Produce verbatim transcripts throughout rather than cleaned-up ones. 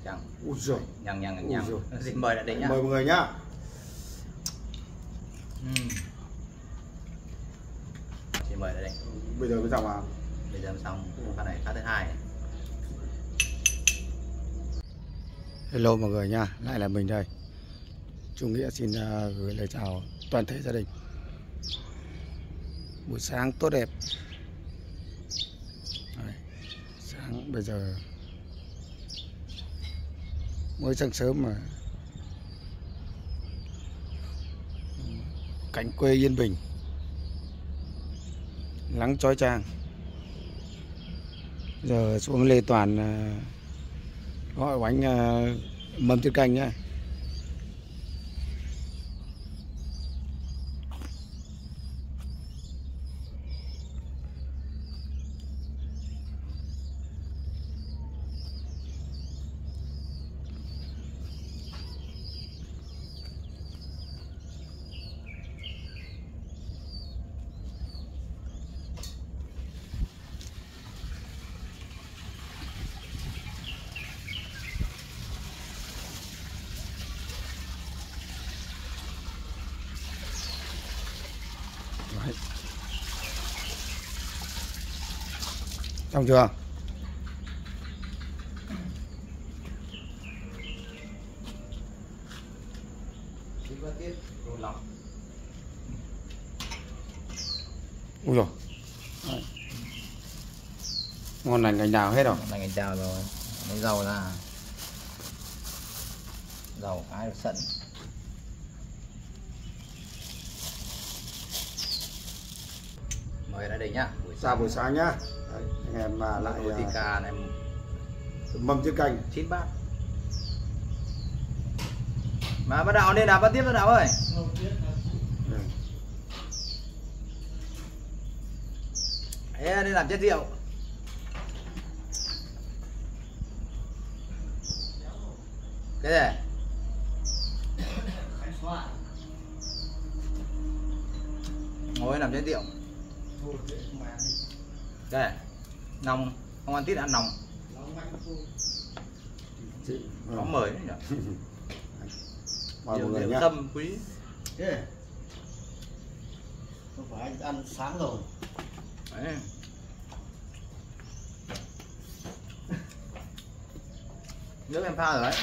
Chẳng. Ui giời. Nhằng nhằng nhằng. Xin mời lại đây nhá. Mời mọi người nhá. Uhm. Xin mời lại đây. Bây giờ mới xong à? Bây giờ mới xong. Phát này phát thứ hai. Hello mọi người nha, lại là mình đây. Trung Nghĩa xin uh, gửi lời chào toàn thể gia đình. Buổi sáng tốt đẹp. Đấy, sáng bây giờ mới sáng sớm mà cảnh quê yên bình, nắng chói chang. Giờ xuống Lê Toàn uh, gọi bánh uh, mâm tiết canh nhá. Đấy. Xong chưa? Ui dồi. Đấy. Ngon lành cành đào hết rồi. Ngon lành cành đào rồi. Lấy dầu ra. Dầu cái sẵn. Mời ra đây nhá. Buổi Chào buổi sáng nhá. Đấy, anh em mà lại Tika này mâm tiết canh chín bát. Mà bắt đầu nên là bắt tiếp bắt đầu ơi. Ừ. Ê, đi làm chất rượu. Cái gì? Ngồi làm chất rượu. Đây, nòng, không ăn tít ăn nòng. Có mời đấy nhỉ? Mời mọi người nhá. Tâm quý. Không phải anh ăn sáng rồi. Đấy. Nước em pha rồi đấy.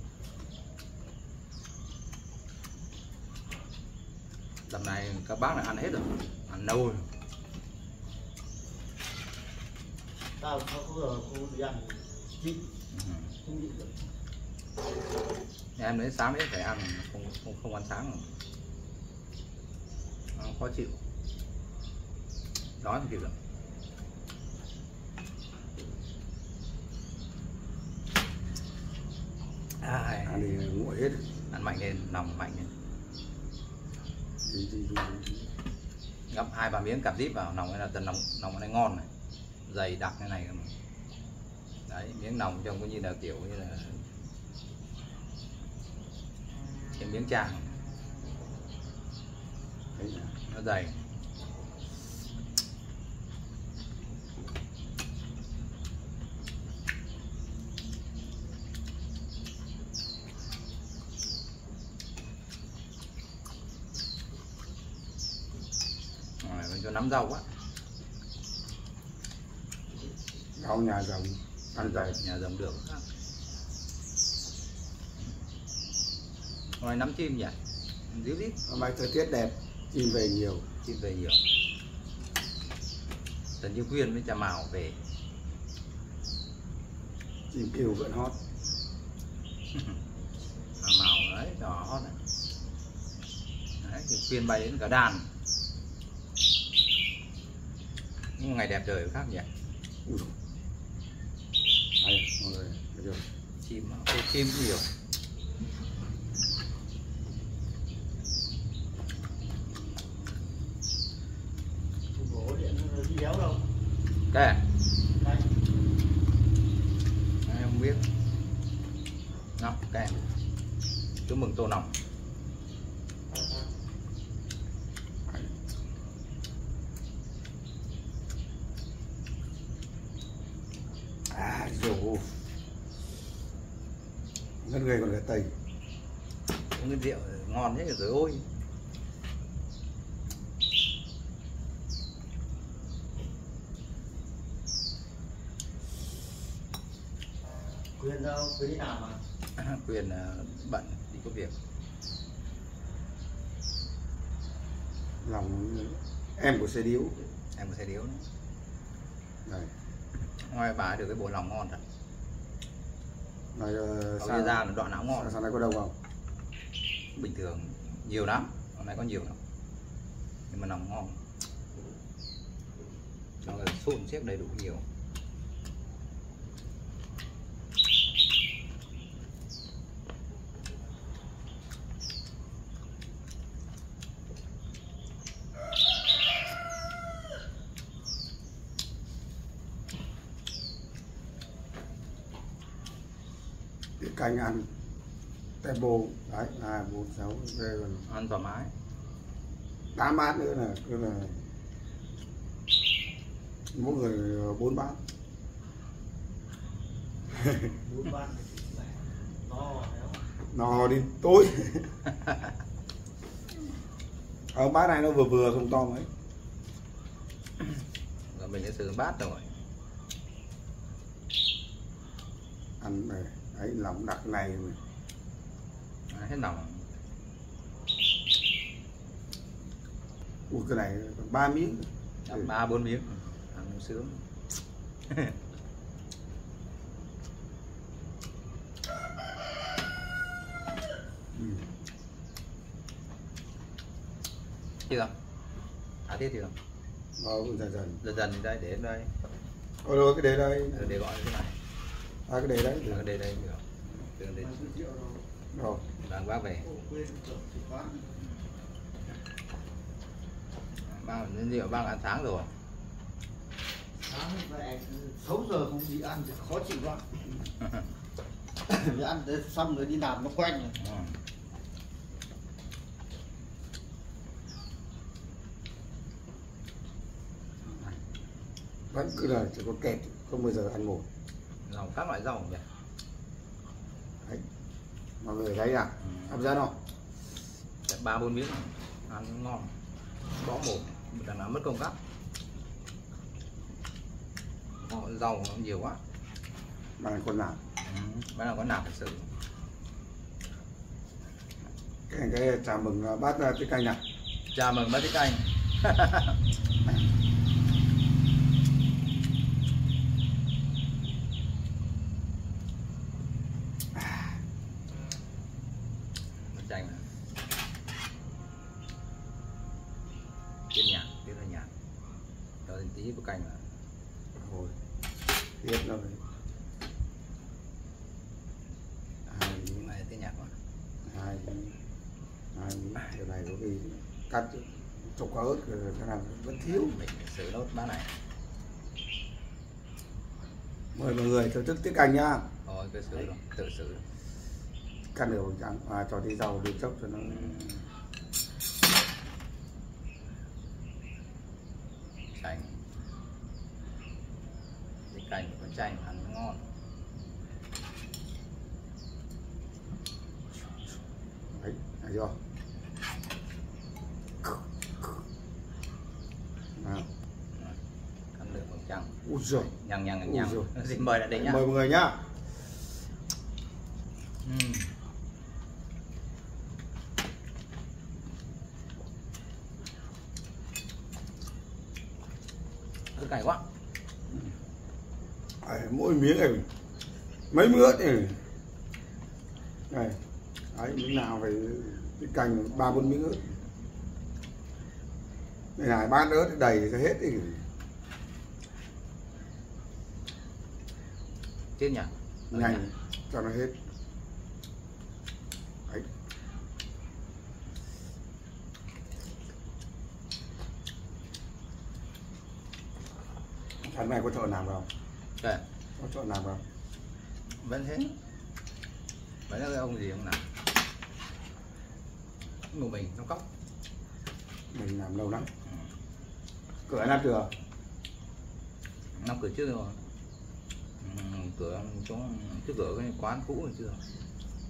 Lần này các bác này ăn hết rồi, ăn nâu rồi. Tao không có giờ cô đi ăn nhịn, không nhịn được. Em đến sáng đấy phải ăn, không không không ăn sáng rồi. Ăn khó chịu, đói không chịu được. À, Ăn thì nguội hết. ăn mạnh lên, nòng mạnh lên. Đi, đi, đi, đi. Ngậm hai ba miếng cạp díp vào nòng, này là tần nòng nòng này ngon này, dày đặc như này. Đấy, miếng nòng trông có như là kiểu như là cái miếng tràng. Đấy, Nó dày. Rồi mình cho nắm rau quá. rau nhà rồng ăn dày. Nhà rồng được. Rồi nắm chim nhỉ? Díu dít. Hôm nay thời tiết đẹp, chim về nhiều. Chim về nhiều. Tần Như Quyên với Trà Mào về. Chim kêu vẫn hót. Trà Mào đấy, trò hót đấy. Đấy, thì Quyên bay đến cả đàn. Nhưng ngày đẹp trời khác nhỉ? Ui dồi. Đây, mọi người, thấy chưa? Chim, chim nhiều. Bố điện nó đi béo đâu. Đây. Đây. Đấy, không biết. Ngọc kèm. Chúc mừng tô nòng. À, dù ngất người còn cái tây. Uống cái rượu ngon thế rồi ôi. Quyền đâu, quyền đi làm mà. Quyền uh, bận đi có việc. Lòng em của xe điếu. Em có xe điếu nữa. Này. Ngoài bà được cái bộ lòng ngon thật. Này uh, sao ra là đoạn áo ngon. Sao, sao này có đâu không? Bình thường nhiều lắm, hôm nay có nhiều lắm. Nhưng mà lòng ngon. Nó là xôn xiếc đầy đủ nhiều. Cái canh ăn tay bồ đấy là bốn sáu đây còn Ăn thoải mái. tám bát nữa là cứ là mỗi người bốn bát. Bốn bát no No đi tối. Ở bát này nó vừa vừa không to mấy. Rồi mình sẽ sử dụng bát rồi. Ăn này đấy lòng đặc này mà. À, hết lòng. Ui cái này còn ba miếng. Ăn ba bốn miếng ăn sướng. Ừ. Chưa? À tiếp chưa? Ờ, dần dần Dần dần thì đây để đến đây. Ôi rồi cái để đây. Rồi để gọi như thế này. À cái để đấy. Rồi để đây được. Từ đây. Rồi. Đang bác về. Bao nhân rượu bao ăn sáng rồi. Sáng về sáu giờ không đi ăn thì khó chịu lắm. Vì ăn tới xong rồi đi làm nó quen rồi. Ừ. Vẫn cứ là chỉ có kẹt, không bao giờ ăn một. Rau các loại rau nhỉ. Đấy. Mọi người thấy à? Ừ. Hấp dẫn không? Ba bốn miếng ăn ngon. Bỏ mồm, đằng nào mất công gắp. Rau nó nhiều quá. Bạn này con nào? Ừ. Bạn nào có nạp thật sự. Cái cái chào mừng bát cái canh này. Chào mừng bác Tiết Canh. Chanh này. Tiếp nhạc, tiếp là nhạc. Cho thêm tí của canh là Rồi. Tiếp rồi. Hai miếng. này tiếp nhạc mà. Hai miếng. Hai miếng. Điều này có khi cắt chục quả ớt cái nào vẫn thiếu. Mình phải xử nốt bát này. Mời mọi người thưởng thức tiết canh nhá. Thôi cứ xử rồi, tự xử rồi. Cắt nửa bằng trắng và cho tí dầu đi chốc cho nó. Chanh. Cái canh con chanh ăn nó ngon. Đấy, thấy chưa? Nào. Ăn được bằng trắng. Ui giời. Nhằng nhằng nhằng Ui nhằng. giời. Xin mời lại đây nhá. Mời mọi người nhá. Uhm. Cứ cay quá. Đấy, mỗi miếng này mấy mứa này. Này. Đấy, miếng nào phải cái canh ba bốn miếng ớt. Này này bát ớt đầy thì hết đi. Tiếp nhỉ? Nhanh cho nó hết. Đấy. Tháng này có chợ nào vào? Đây, Có chợ nào vào? vẫn thế. Vẫn là cái ông gì không nào? Ngủ mình trong cốc. Mình làm lâu lắm. Cửa làm chưa? Năm cửa trước rồi. Ừ, cửa chỗ trước cửa cái quán cũ rồi chưa?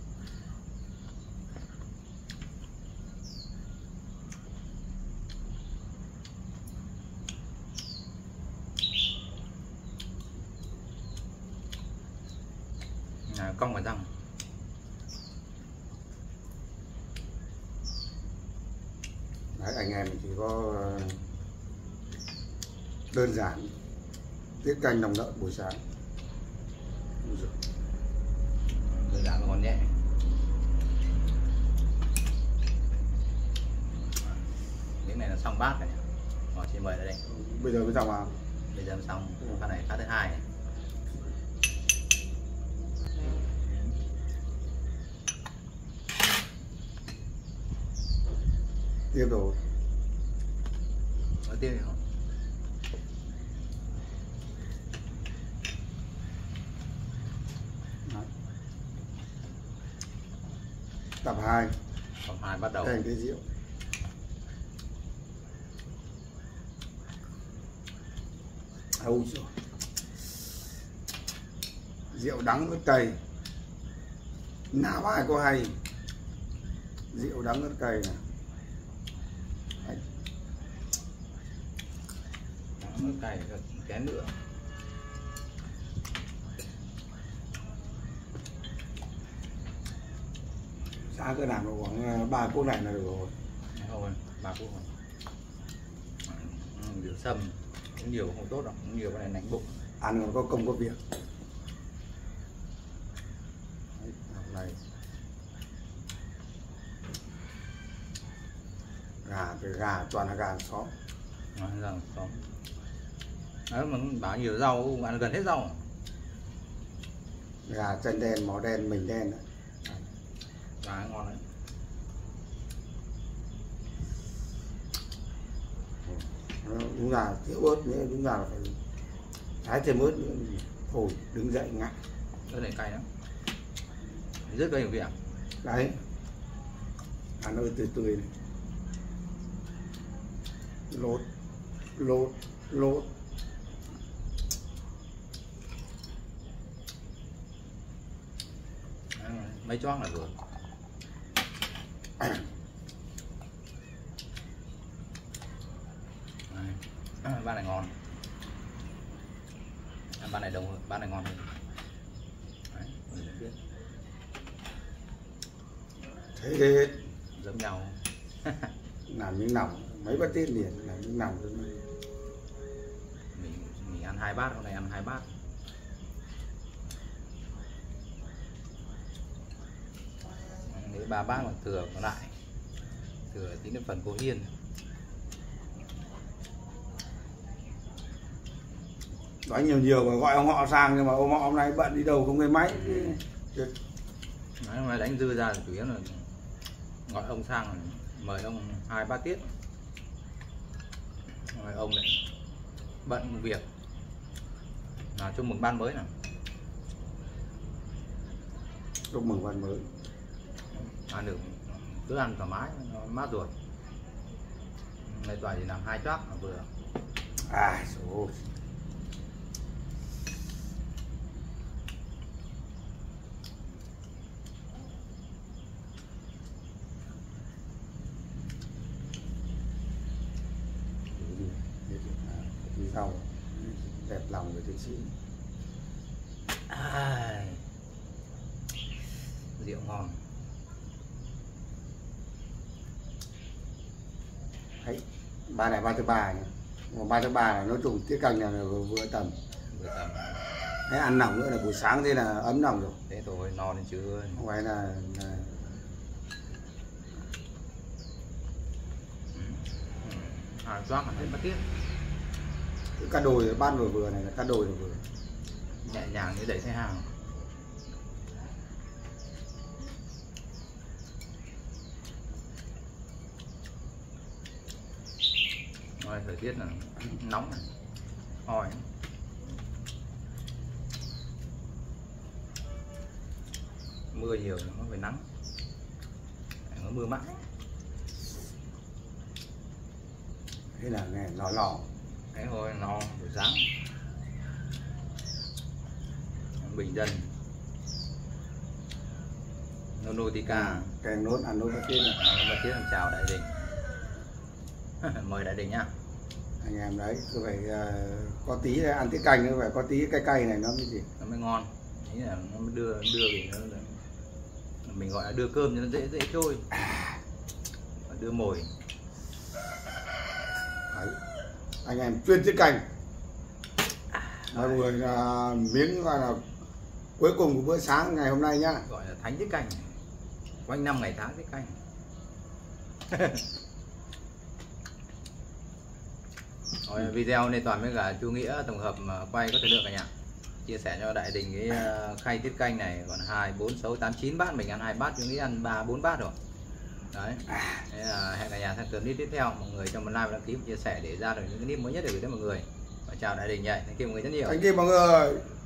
À, cong vào răng. Đấy, anh em chỉ có đơn giản tiết canh lòng lợn buổi sáng. Đơn giản mà còn nhẹ. Miếng này là xong bát rồi nhỉ. Rồi xin mời lại đây. Bây giờ mới xong à? Bây giờ mới xong phát này phát thứ hai này. Tiếp rồi. Có tiếp gì không? Đấy. Tập hai. Tập hai bắt đầu. Thành cái rượu. Ôi giời. Rượu đắng với cay. Nào ai có hay. Rượu đắng với cay nè. Nước cay kén nữa. Sáng cơ làm được khoảng ba cốc này là được rồi. Thôi, ba cốc rồi. Rượu sâm cũng nhiều không tốt đâu, cũng nhiều cái này nánh bụng. Ăn còn có công có việc. Đấy, này. Gà từ gà toàn là gà xóm. Nói rằng xóm. Đấy mà bảo nhiều rau, ăn gần hết rau. Gà chân đen, máu đen, mình đen đấy. Gà ngon đấy. Đúng là thiếu ớt nữa, đúng là phải thái thêm ớt nữa. Thôi đứng dậy ngại. Cái này cay lắm. Rất gây vị à? Đấy. Ăn ơi tươi tươi này. Lốt, lốt, lốt. Mấy choáng là vừa. Đây. Bán này ngon. Bán này đông hơn, bán này ngon hơn. Đấy, mình biết. Thế Giống nhau. làm miếng nòng mấy bát tiết liền làm miếng nòng mình mình ăn hai bát, hôm nay ăn hai bát. Nếu ba bát còn thừa còn lại, thừa tí nữa phần cô Hiên. nói nhiều nhiều mà gọi ông họ sang, nhưng mà ông họ hôm nay bận đi đâu không nghe máy. Nói hôm nay đánh dư ra chủ yếu là gọi ông sang mời ông hai ba tiết, rồi ông lại bận việc nào chúc mừng ban mới nào. Chúc mừng ban mới. Ăn được cứ ăn thoải mái, nó mát ruột. Ngày toàn thì làm hai chót là vừa. À trời. Rau đẹp lòng người tiến sĩ. À, rượu ngon. Đấy, ba này ba thứ ba nhá. Mà ba thứ ba là nói chung tiết canh là vừa, vừa tầm. Vừa tầm. Đấy, ăn nòng nữa là buổi sáng thế là ấm nòng rồi. Thế thôi, no lên chứ. Không phải là, là... À, doác là hết mất tiết. Cái cá đồi ban vừa vừa này là cá đồi là vừa. Nhẹ nhàng như đẩy xe hàng. Rồi thời tiết là nóng này, oi. Mưa nhiều nó phải nắng, nó mưa mãi. Thế là nghe lò lò. Thế thôi, nó buổi sáng bình dân Nonotica Kèm nốt ăn nốt bát tiết này. bát tiết chào đại đình. Mời đại đình nhá. Anh em đấy cứ phải uh, có tí ăn tiết canh nữa, phải có tí cay cay này nó mới gì Nó mới ngon. Ý là nó đưa đưa thì nó mình gọi là đưa cơm cho nó dễ dễ trôi, đưa mồi. Đấy. Anh em chuyên tiết canh. Mọi người là miếng gọi là cuối cùng của bữa sáng ngày hôm nay nhá. Gọi là thánh tiết canh, quanh năm ngày tháng tiết canh. Rồi, video này toàn với cả chú Nghĩa tổng hợp mà quay có thời lượng cả nhà, chia sẻ cho đại đình cái khay tiết canh này. Còn hai bốn sáu tám chín bát, mình ăn hai bát, chú Nghĩa ăn ba bốn bát rồi. Đấy. Thế là hẹn cả nhà sang clip tiếp theo. Mọi người cho một like và đăng ký và chia sẻ để ra được những clip mới nhất để gửi đến mọi người. Và chào đại đình nhạy, thank you mọi người rất nhiều. Thank you mọi người.